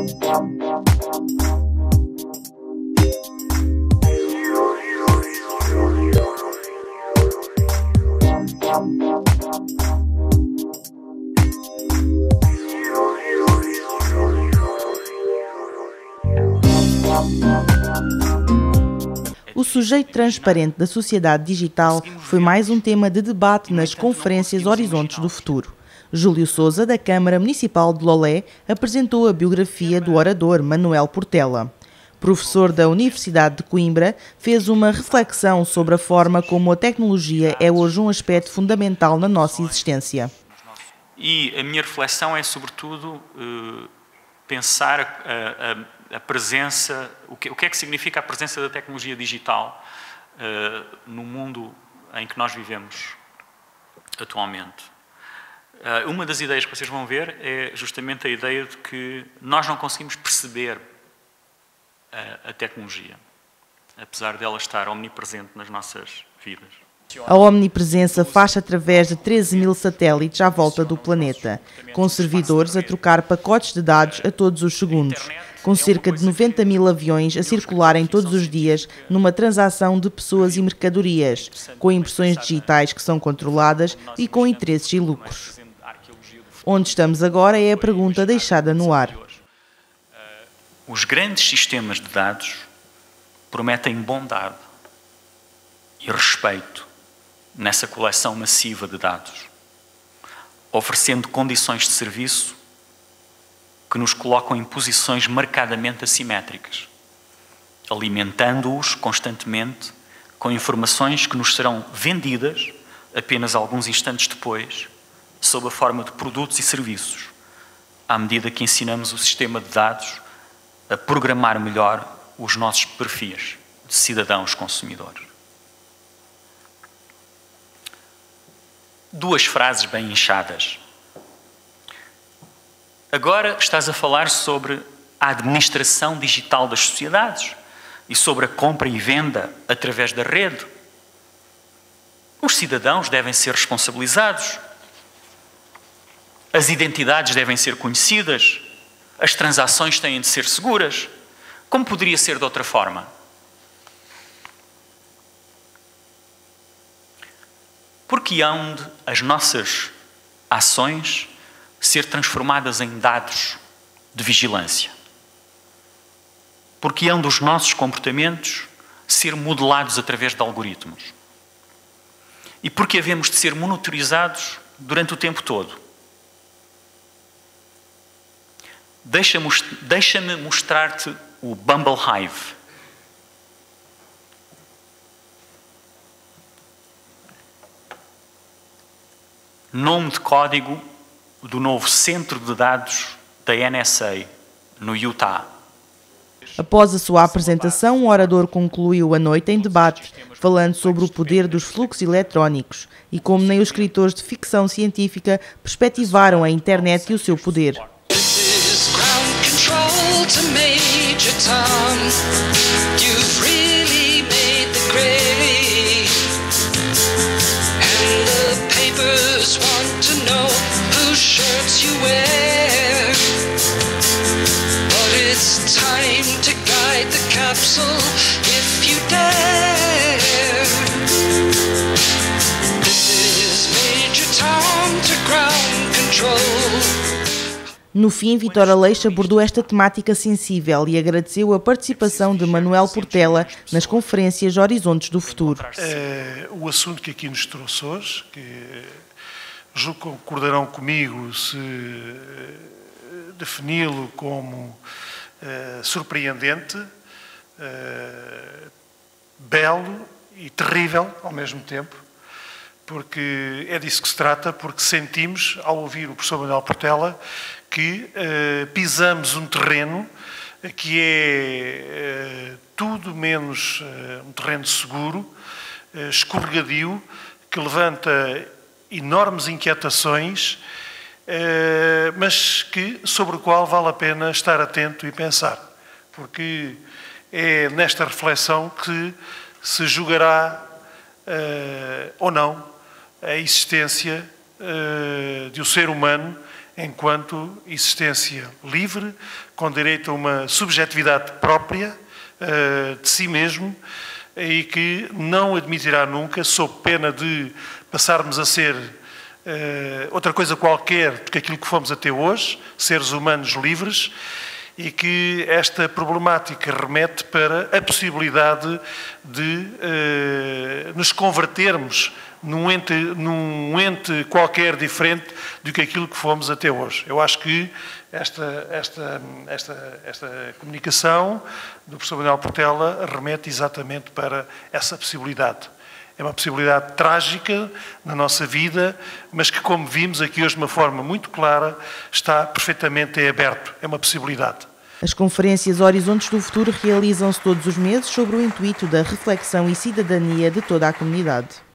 O sujeito transparente da sociedade digital foi mais um tema de debate nas conferências Horizontes do Futuro. Júlio Sousa, da Câmara Municipal de Lolé, apresentou a biografia do orador Manuel Portela. Professor da Universidade de Coimbra, fez uma reflexão sobre a forma como a tecnologia é hoje um aspecto fundamental na nossa existência. E a minha reflexão é, sobretudo, pensar a presença, o que é que significa a presença da tecnologia digital no mundo em que nós vivemos atualmente. Uma das ideias que vocês vão ver é justamente a ideia de que nós não conseguimos perceber a tecnologia, apesar dela estar omnipresente nas nossas vidas. A omnipresença faz-se através de 13.000 satélites à volta do planeta, com servidores a trocar pacotes de dados a todos os segundos, com cerca de 90.000 aviões a circularem todos os dias numa transação de pessoas e mercadorias, com impressões digitais que são controladas e com interesses e lucros. Onde estamos agora é a pergunta deixada no ar. Os grandes sistemas de dados prometem bondade e respeito nessa coleção massiva de dados, oferecendo condições de serviço que nos colocam em posições marcadamente assimétricas, alimentando-os constantemente com informações que nos serão vendidas apenas alguns instantes depois, sob a forma de produtos e serviços, à medida que ensinamos o sistema de dados a programar melhor os nossos perfis de cidadãos consumidores. Duas frases bem inchadas. Agora estás a falar sobre a administração digital das sociedades e sobre a compra e venda através da rede. Os cidadãos devem ser responsabilizados. As identidades devem ser conhecidas. As transações têm de ser seguras. Como poderia ser de outra forma? Porque hão de as nossas ações ser transformadas em dados de vigilância? Porque hão dos nossos comportamentos ser modelados através de algoritmos? E porque havemos de ser monitorizados durante o tempo todo? Deixa-me mostrar-te o Bumble Hive. Nome de código do novo centro de dados da NSA, no Utah. Após a sua apresentação, o orador concluiu a noite em debate, falando sobre o poder dos fluxos eletrónicos e como nem os escritores de ficção científica perspectivaram a internet e o seu poder. No fim, Vítor Aleixo abordou esta temática sensível e agradeceu a participação de Manuel Portela nas conferências Horizontes do Futuro. O assunto que aqui nos trouxe hoje, que julgo que concordarão comigo se defini-lo como surpreendente, belo e terrível ao mesmo tempo, porque é disso que se trata, porque sentimos, ao ouvir o professor Manuel Portela, que pisamos um terreno que é tudo menos um terreno seguro, escorregadio, que levanta enormes inquietações, mas sobre o qual vale a pena estar atento e pensar, porque é nesta reflexão que se julgará ou não a existência de um ser humano enquanto existência livre, com direito a uma subjetividade própria de si mesmo e que não admitirá nunca, sob pena de passarmos a ser outra coisa qualquer do que aquilo que fomos até hoje, seres humanos livres, e que esta problemática remete para a possibilidade de nos convertermos num ente qualquer diferente do que aquilo que fomos até hoje. Eu acho que esta comunicação do professor Manuel Portela remete exatamente para essa possibilidade. É uma possibilidade trágica na nossa vida, mas que, como vimos aqui hoje de uma forma muito clara, está perfeitamente aberto. É uma possibilidade. As conferências Horizontes do Futuro realizam-se todos os meses sobre o intuito da reflexão e cidadania de toda a comunidade.